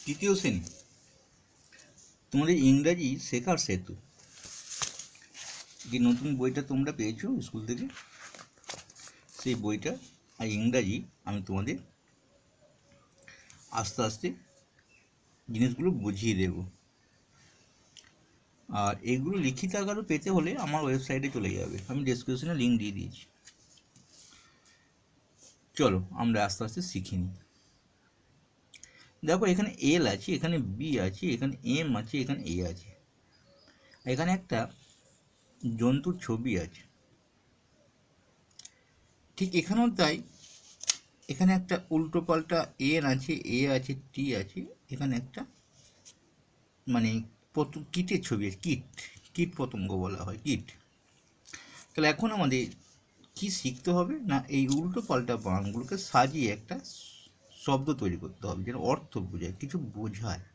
তৃতীয় শ্রেণী তোমাদের ইংরাজি শেখার সেতু যে নতুন বইটা তোমরা পেয়েছো স্কুল থেকে, সেই বইটা আর ইংরাজি আমি তোমাদের আস্তে আস্তে জিনিসগুলো বুঝিয়ে দেব। আর এগুলো লিখিত আকারে পেতে হলে আমার ওয়েবসাইটে চলে যাবে, আমি ডেসক্রিপশনে লিঙ্ক দিয়ে দিয়েছি। চলো আমরা আস্তে আস্তে শিখে নিই। দেখো এখানে এল আছে, এখানে বি আছে, এখানে এম আছে, এখানে এ আছে, এখানে একটা জন্তুর ছবি আছে। ঠিক এখানেও তাই, এখানে একটা উল্টো পাল্টা এন আছে, এ আছে, টি আছে, এখানে একটা মানে কীটের ছবি আছে, কীট পতঙ্গ বলা হয় কীট। তাহলে এখন আমাদের কি শিখতে হবে না, এই উল্টো পাল্টা বানানগুলোকে সাজিয়ে একটা শব্দ তৈরি করতে হবে যেটা অর্থ বোঝায়, কিছু বোঝায়।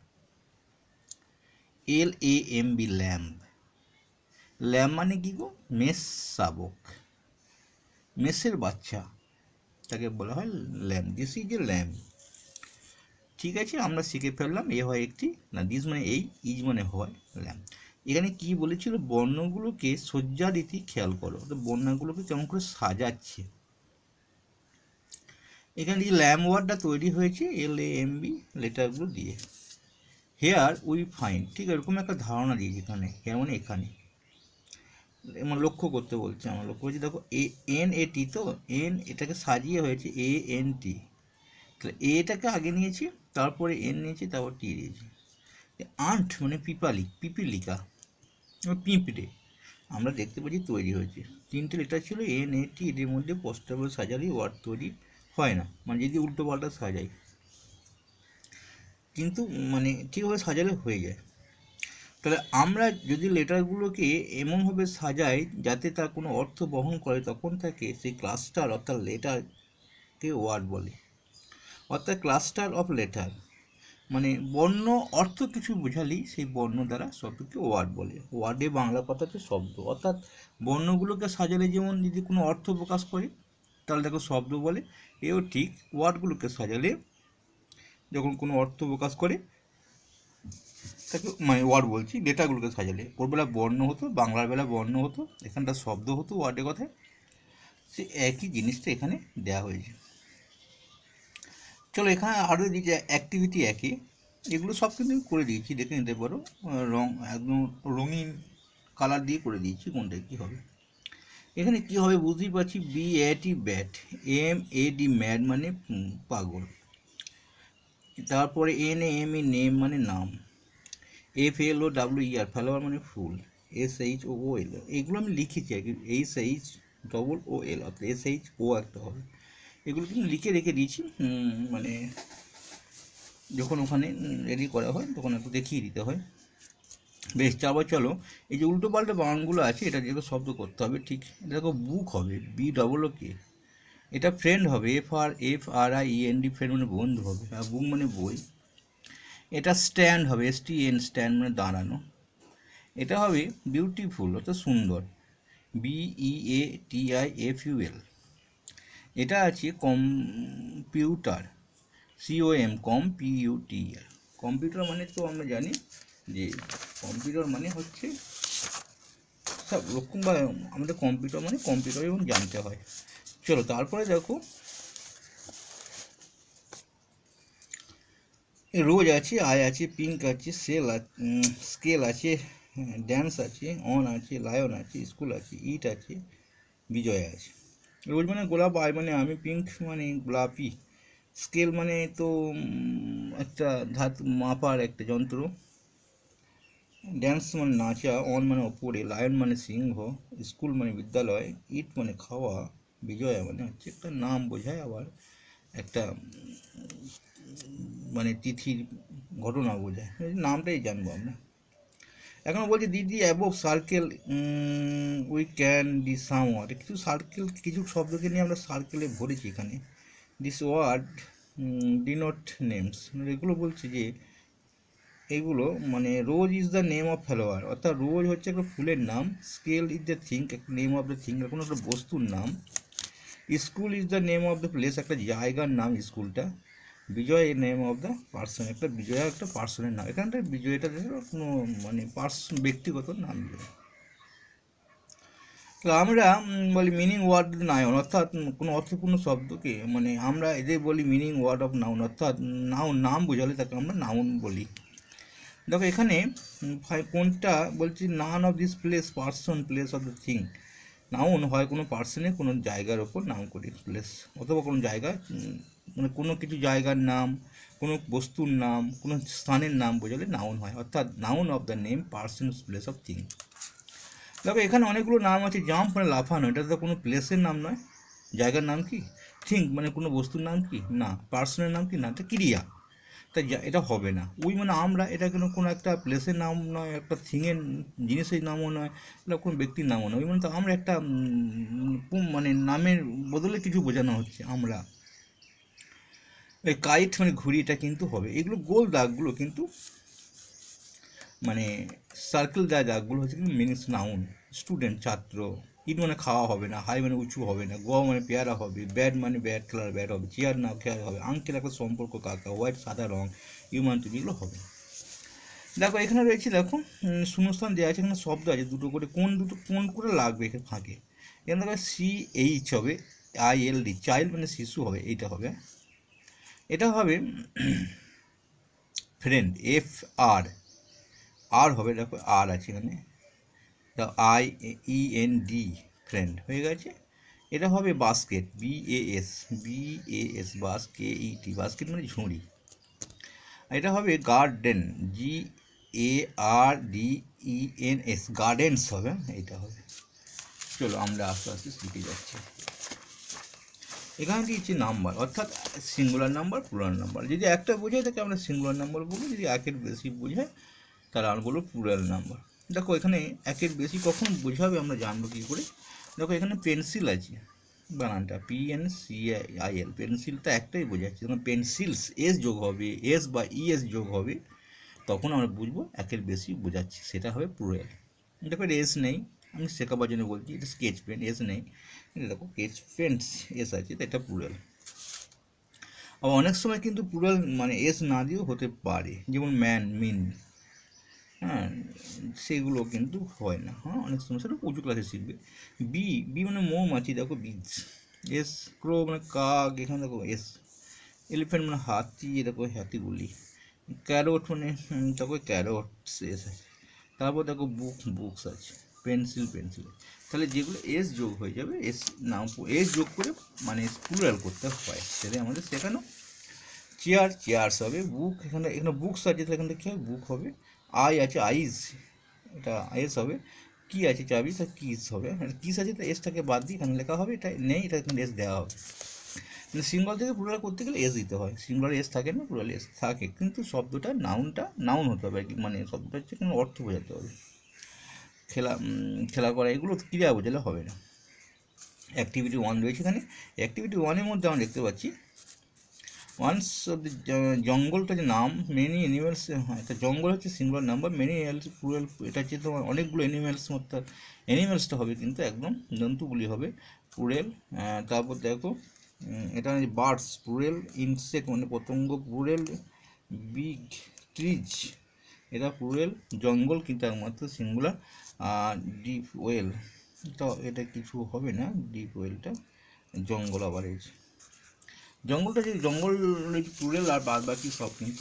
LAMB ল্যাম্প, ল্যাম্প মানে কি গো? মেষ শাবক, মেষের বাচ্চা, তাকে বলা হয় lamp. This is a lamp. ঠিক আছে, আমরা শিখে ফেললাম এ হয় একটি, না দিস মানে এই, ইজ মানে হয় ল্যাম্প। এখানে কি বলেছিল, বর্ণগুলোকে সজ্জা রীতি খেয়াল করো, তো বর্ণগুলোকে কেমন করে সাজাচ্ছে। এখানে যে ল্যাম্প ওয়ার্ডটা তৈরি হয়েছে LAMB লেটারগুলো দিয়ে। হেয়ার উই ফাইন্ড, ঠিক এরকম একটা ধারণা দিয়েছে এখানে, হেয়ার মানে এখানে, আমার লক্ষ্য করতে বলছে, আমার লক্ষ্য করছি। দেখো NAT, তো এন এটাকে সাজিয়ে হয়েছে ANT, তাহলে এটাকে আগে নিয়েছি, তারপরে এন নিয়েছি, তারপর টি দিয়েছি। আন্ট মানে পিপিলিকা, পিঁপড়ে, আমরা দেখতে পাচ্ছি তৈরি হয়েছে। তিনটে লেটার ছিল NAT, এদের মধ্যে পোস্টেবল সাজালে ওয়ার্ড তৈরি হয় না, মানে যদি উল্টো পাল্টা সাজাই, কিন্তু মানে ঠিকভাবে সাজালে হয়ে যায়। তাহলে আমরা যদি লেটারগুলোকে এমনভাবে সাজাই যাতে তার কোনো অর্থ বহন করে, তখন তাকে সেই ক্লাস্টার অর্থাৎ লেটারকে ওয়ার্ড বলে, অর্থাৎ ক্লাস্টার অফ লেটার মানে বর্ণ অর্থ কিছু বোঝালেই সেই বর্ণ দ্বারা শব্দকে ওয়ার্ড বলে। ওয়ার্ডে বাংলা কথা হচ্ছে শব্দ, অর্থাৎ বর্ণগুলোকে সাজালে যেমন যদি কোনো অর্থ প্রকাশ করে তাহলে তাকে শব্দ বলে, এও ঠিক ওয়ার্ডগুলোকে সাজালে যখন কোনো অর্থ প্রকাশ করে তাকে মানে ওয়ার্ড বলছি। লেটারগুলোকে সাজালে, ওর বেলা বর্ণ হতো, বাংলার বেলা বর্ণ হতো, এখানটা শব্দ হতো ওয়ার্ডের কথায়, সে একই জিনিসটা এখানে দেওয়া হয়েছে। চলো এখানে আরও দিয়েছে অ্যাক্টিভিটি একই, এগুলো সব কিন্তু আমি করে দিয়েছি, দেখে নিতে পারো, রং একদম রঙিন কালার দিয়ে করে দিয়েছি, কোনটা কী হবে। এখানে কী হবে বুঝতেই পারছি, BAT ব্যাট, MAD ম্যাড মানে পাগল, তারপরে NAME নেম মানে নাম, FLOWER ফ্লাওয়ার মানে ফুল, SHOOL এগুলো আমি লিখেছি আর কি, SHOOL অর্থাৎ SHO একটা হবে, এগুলো কিন্তু লিখে রেখে দিয়েছি, মানে যখন ওখানে রেডি করা হয় তখন একটু দেখিয়ে দিতে হয়। বেশ, তারপর চলো এই যে উল্টো পাল্টা বানানগুলো আছে এটা যেগুলো শব্দ করতে হবে, ঠিক দেখো বুক হবে BOOK, এটা ফ্রেন্ড হবে FRIEND, ফ্রেন্ড মানে বন্ধু হবে, আর বুক মানে বই। এটা স্ট্যান্ড হবে STN, স্ট্যান্ড মানে দাঁড়ানো। এটা হবে বিউটিফুল অর্থাৎ সুন্দর, BEATIFUL। এটা আছে কম্পিউটার, COMPUTER। কম্পিউটার মানে তো আমরা জানি যে কম্পিউটার মানে হচ্ছে সব রকম, বা আমাদের কম্পিউটার মানে কম্পিউটার এবং জানতে হয়। চলো তারপরে দেখো রোজ আছে, আয় আছে, পিঙ্ক আছে, স্কেল আছে, ড্যান্স আছে, অন আছে, লায়ন আছে, স্কুল আছে, ইট আছে, বিজয় আছে। রোজ মানে গোলাপ, আয় মানে আমি, পিঙ্ক মানে গোলাপি, স্কেল মানে তো একটা ধাতু মাপার একটা যন্ত্র, ড্যান্স মানে নাচা, অন মানে ওপরে, লায়ন মানে সিংহ, স্কুল মানে বিদ্যালয়, ইট মানে খাওয়া, বিজয়া মানে হচ্ছে একটা নাম বোঝায়, আবার একটা মানে তিথির ঘটনা বোঝায়, নামটাই জানবো আমরা। এখন বলছি দিদি অ্যাবোভ সার্কেল উই ক্যান ডি সাম ওয়ার্ড, কিছু সার্কেল, কিছু শব্দকে নিয়ে আমরা সার্কেলে ভরেছি এখানে। দিস ওয়ার্ড ডিনোট নেমস, এগুলো বলছে যে এগুলো মানে rose is the name of flower, অর্থাৎ রোজ হচ্ছে একটা ফুলের নাম, স্কেল ইজ দ্য থিং, একটা নেম অফ দ্য থিং, কোনো একটা বস্তুর নাম, school is the name of the place, একটা জায়গার নাম স্কুলটা, Bijoy name of the person, একটা বিজয়া একটা পার্সনের নাম, এখানটা বিজয়টা কোনো মানে ব্যক্তিগত নাম বিজয়। তো আমরা বলি মিনিং ওয়ার্ড নাউন, অর্থাৎ কোনো অর্থপূর্ণ শব্দকে মানে আমরা এদের বলি মিনিং ওয়ার্ড অফ নাউন, অর্থাৎ নাম বোঝালে তাকে আমরা নাউন বলি। দেখো এখানে কোনটা বলছি, none of this place, person, place of the thing. Noun হয় কোনো পার্সনের কোনো জায়গার ওপর নাম করি, প্লেস অথবা কোনো জায়গা মানে কোনো কিছু জায়গার নাম, কোনো বস্তুর নাম, কোনো স্থানের নাম বোঝালে নাউন হয়, অর্থাৎ noun of the name, person, place of thing. দেখো এখানে অনেকগুলো নাম আছে, জাম্প মানে লাফানো, এটা তো কোনো প্লেসের নাম নয়। জায়গার নাম কি? থিঙ্ক মানে কোনো বস্তুর নাম কি? না। পার্সনের নাম কি? না, এটা ক্রিয়া, তাই এটা হবে না। উই মানে আমরা, এটা কোনো একটা প্লেসের নাম নয়, একটা থিংয়ের জিনিসের নামও নয়, এটা কোনো ব্যক্তির নামও নয়। উই মানে তো আমরা একটা মানে নামের বদলে কিছু বোঝানো হচ্ছে আমরা। এই কাইট মানে ঘুড়ি, এটা কিন্তু হবে। এগুলো গোল দাগগুলো কিন্তু মানে সার্কেল দেওয়া দাগগুলো হচ্ছে কিন্তু মিনিংস নাউন। স্টুডেন্ট ছাত্র, ইট মানে খাওয়া হবে না, হাই মানে উঁচু হবে না, গোয়া মানে পেয়ারা হবে, ব্যাট মানে ব্যাট খেলার ব্যাট হবে, চেয়ার না খেয়ার হবে, আঙ্কেল একটা সম্পর্ক কাকা, হোয়াইট সাদা রং, ইউমান তুমি, এগুলো হবে। দেখো এখানে রয়েছে, দেখো শূন্যস্থান দেওয়া আছে, এখানে শব্দ আছে দুটো করে, কোন করে লাগবে এখানে ফাঁকে। এখানে দেখো CH হবে, ILD, চাইল্ড মানে শিশু হবে, এইটা হবে। এটা হবে ফ্রেন্ড, FR হবে, দেখো আর আছে এখানে, IEND, ফ্রেন্ড হয়ে গেছে। এটা হবে বাস্কেট, BAS, বাস, KET, বাস্কেট মানে ঝুড়ি। এটা হবে গার্ডেন, GARDENS, গার্ডেন্স হবে, এটা হবে। চলো আমরা আস্তে আস্তে শিখে যাচ্ছি। এখানে দিয়েছি নাম্বার, অর্থাৎ সিঙ্গুলার নাম্বার, প্লুরাল নাম্বার। যদি একটা বোঝায় তাকে আমরা সিঙ্গুলার নাম্বার বলবো, যদি একের বেশি বোঝায় তাহলে আমরা বলবো প্লুরাল নাম্বার। দেখো এখানে একের বেশি কখন বোঝাবে আমরা জানবো কী করে। দেখো এখানে পেন্সিল আছে, বানানটা PNCIL, পেন্সিলটা একটাই বোঝাচ্ছে। যখন পেন্সিলস এস যোগ হবে, এস বা ES যোগ হবে, তখন আমরা বুঝবো একের বেশি বোঝাচ্ছি, সেটা হবে প্লুরাল। দেখো এস নেই, আমি শেখাবার জন্য বলছি, এটা স্কেচ পেন, এস নেই। দেখো স্কেচ পেন্স এস আছে, তো এটা প্লুরাল। আবার অনেক সময় কিন্তু প্লুরাল মানে এস না দিয়েও হতে পারে, যেমন ম্যান, মিন, হ্যাঁ, সেগুলো কিন্তু হয় না। হ্যাঁ, অনেক সময় সেটা উঁচু ক্লাসে শিখবে। বি মানে মৌমাছি, দেখো বিজ। এস ক্রো মানে কাক, এখানে দেখো এস। এলিফ্যান্ট মানে হাতি, দেখো হাতিগুলি। ক্যারট মানে দেখো ক্যারটস, এস আছে। তারপর দেখো বুকস আছে, পেন্সিল, তাহলে যেগুলো এস যোগ হয়ে যাবে, এস নাম এস যোগ করে মানে প্লুরাল করতে হয়, সেটাই আমাদের শেখানো। চেয়ার্স হবে। বুক, এখানে বুকস আছে, তাহলে এখানে কী হবে, বুক হবে। আই আছে, আইস, এটা এস হবে। কি আছে, চাবি, তা কিস হবে। কিস আছে, তো এসটাকে বাদ দিয়ে এখানে লেখা হবে, এটা নেই, এটা এখানে এস দেওয়া হবে। মানে সিঙ্গল থেকে প্লুরাল করতে গেলে এস দিতে হয়, সিঙ্গল এস থাকে না, প্লুরাল এস থাকে, কিন্তু শব্দটা নাউন হতে হবে, মানে শব্দটা হচ্ছে কোনো অর্থ বোঝাতে হবে। খেলা করা, এগুলো ক্রিয়া বোঝালে হবে না। অ্যাক্টিভিটি 1 রয়েছে এখানে। অ্যাক্টিভিটি 1-এর মধ্যে আমরা দেখতে পাচ্ছি ওয়ান্স অফ দ্য জঙ্গলটা যে নাম, মেনি অ্যানিমেলস, হ্যাঁ, এটা জঙ্গল হচ্ছে singular number, many animals plural, এটা হচ্ছে তোমার অনেকগুলো অ্যানিমেলস, অর্থাৎ অ্যানিমেলসটা হবে কিন্তু একদম জন্তুগুলি হবে প্লুরাল। তারপর দেখো এটা বার্ডস প্লুরাল, ইনসেক্ট মানে পতঙ্গ প্লুরাল, বিগ ট্রিজ এটা প্লুরাল, জঙ্গল কিন্তু একমাত্র সিঙ্গুলার। ডিপ ওয়েল, এটা কিছু হবে না, ডিপ ওয়েলটা জঙ্গল। আবার এই জঙ্গলটা যে জঙ্গল প্লুরাল, আর বাদ বাকি সব কিন্তু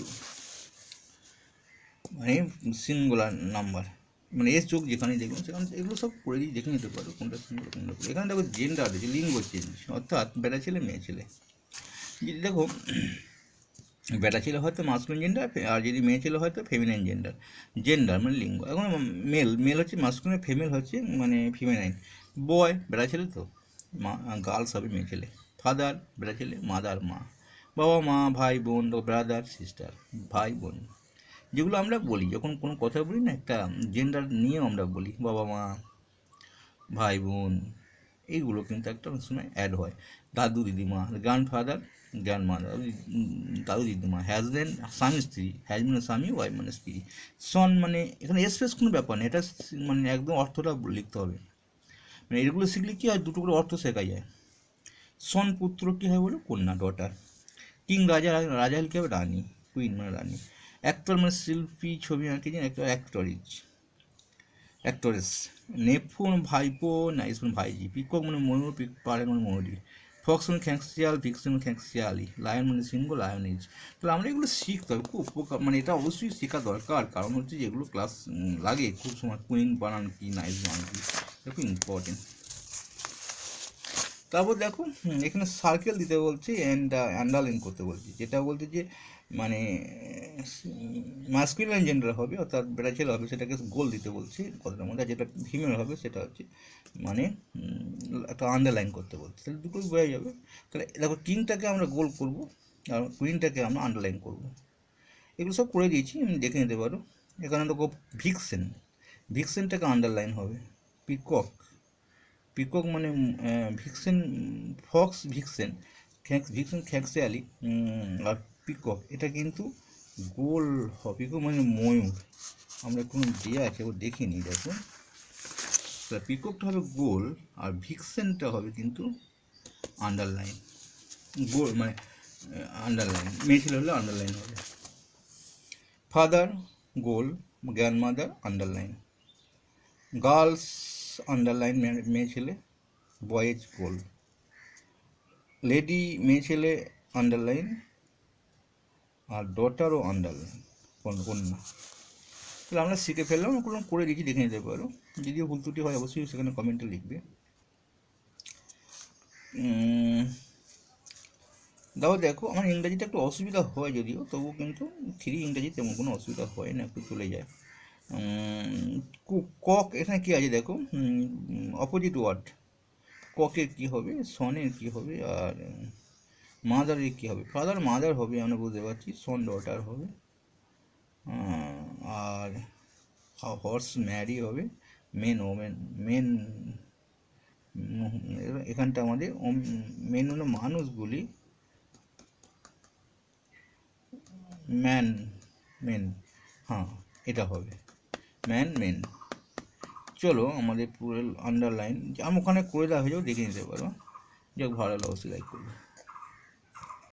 মানে সিঙ্গুলার নাম্বার, মানে এস যোগ যেখানে দেখবেন সেখানে এগুলো সব করে দিয়ে দেখে নিতে পারো কোনটা সিঙ্গুলার কোনটা। এখানে দেখো জেন্ডার আছে, লিঙ্গ চেঞ্জ, অর্থাৎ বেটা ছেলে মেয়ে ছেলে। যদি দেখো বেটা ছেলে হয়তো মাস্কুলিন জেন্ডার, আর যদি মেয়ে ছেলে হয়তো ফেমিনাইন জেন্ডার। জেন্ডার মানে লিঙ্গ। এখন মেল হচ্ছে মাস্কুলিন, ফিমেল হচ্ছে মানে ফিমেনাইন। বয় বেটা ছেলে, তো গার্লস হবে মেয়ে ছেলে। ফাদার বেটা ছেলে, মাদার মা। বাবা মা, ভাই বোন, ব্রাদার সিস্টার, ভাই বোন। যেগুলো আমরা বলি যখন কোনো কথা বলি না, একটা জেন্ডার নিয়েও আমরা বলি, বাবা মা, ভাই বোন, এইগুলো কিন্তু একটা অনেক সময় অ্যাড হয়। দাদু দিদিমা, গ্র্যান্ডফাদার, গ্র্যান্ডমাদার, দাদু দিদিমা। হাজব্যান্ড স্বামী স্ত্রী, হ্যাজ মানে স্বামী, ওয়াইফ মানে স্ত্রী। সন মানে এখানে স্পেস কোনো ব্যাপার নেই, এটা মানে একদম অর্থটা লিখতে হবে। মানে এগুলো শিখলে কী হয়, দুটো করে অর্থ শেখা যায়। সন পুত্র কী হয় বলো, কন্যা, ডটার। কিং রাজা, রাজা হলে কি হবে রানী, কুইন মানে রানী। অ্যাক্টর মানে শিল্পী, ছবি আঁকেছেন, অ্যাক্টরিজ, অ্যাক্টরেস। নেপু মানে ভাইপো, নাইস মানে ভাইজি। পিকক মানে ময়ূর, পারেন মানে ময়ূরী। ফক্স মানে খ্যাঁকশিয়াল, ভিক্স মানে খ্যাঁকশিয়ালি। লায়ন মানে সিংহ, লায়নিজ। তাহলে আমরা এগুলো শিখতে হবে, খুব উপকার, মানে এটা অবশ্যই শেখা দরকার, কারণ হচ্ছে যেগুলো ক্লাস লাগে খুব সময়, কুইন বানান কি, নাইস বানান কি, এটা খুব ইম্পর্টেন্ট। তারপর দেখো এখানে সার্কেল দিতে বলছে অ্যান্ড আন্ডারলাইন করতে বলছে, যেটা বলতে যে মানে মাস্কুলিন জেন্ডার হবে অর্থাৎ বেটা ছেলে হবে সেটাকে গোল দিতে বলছে কথাটার মধ্যে, যেটা ফিমেল হবে সেটা হচ্ছে মানে একটা আন্ডারলাইন করতে বলছে, তাহলে দুটোই বোঝা যাবে। তাহলে দেখো কিংটাকে আমরা গোল করব আর কুইনটাকে আমরা আন্ডারলাইন করব, এগুলো সব করে দিয়েছি, দেখে নিতে পারো। এখানে দেখো ভিক্সেন, ভিক্সেনটাকে আন্ডারলাইন হবে। পিকক, পিকক মানে ভিক্সেন, ফক্স ভিক্সেন, ভিক্সেন খ্যাঁকশিয়ালি, আর পিকক এটা কিন্তু গোল হবে। পিকক মানে ময়ূর, আমরা কোনো দেওয়া আছে ও দেখিনি, দেখো পিককটা হবে গোল আর ভিক্সেনটা হবে কিন্তু আন্ডারলাইন, গোল মানে আন্ডারলাইন, মেয়ে ছেলে হলে আন্ডারলাইন হবে। ফাদার গোল, গ্র্যান্ডমাদার আন্ডারলাইন। গার্লস আন্ডারলাইন মেয়ে ছেলে, বয়েজ গোল। লেডি মেয়ে ছেলে আন্ডারলাইন, আর ডটারও আন্ডারলাইন, কন্যা। তাহলে আমরা শিখে ফেললাম, কোনো করে দিয়েছি, দেখে নিতে পারো। যদিও ভুল ত্রুটি হয় অবশ্যই সেখানে কমেন্টে লিখবে। দেখো আমার ইংরাজিটা একটু অসুবিধা হয় যদিও, তবু কিন্তু ইংরাজি তেমন কোনো অসুবিধা হয় না, একটু চলে যায়। কক এখানে কী আছে দেখো, অপোজিট ওয়ার্ড, ককের কী হবে, সনের কী হবে, আর মাদারের কী হবে। ফাদার মাদার হবে আমরা বুঝতে পারছি, সন ডটার হবে, আর হর্স ম্যারি হবে, মেন ওমেন, মেন এখানটা আমাদের মেন হলো মানুষগুলি, ম্যান মেন, হ্যাঁ এটা হবে ম্যান মেন। চলো আমাদের পুরো আন্ডারলাইন আমি ওখানে করে দেওয়া হয়ে যাও, দেখে নিতে পারো। যাক ভালো লাগলো, অবশ্যই লাইক করবে।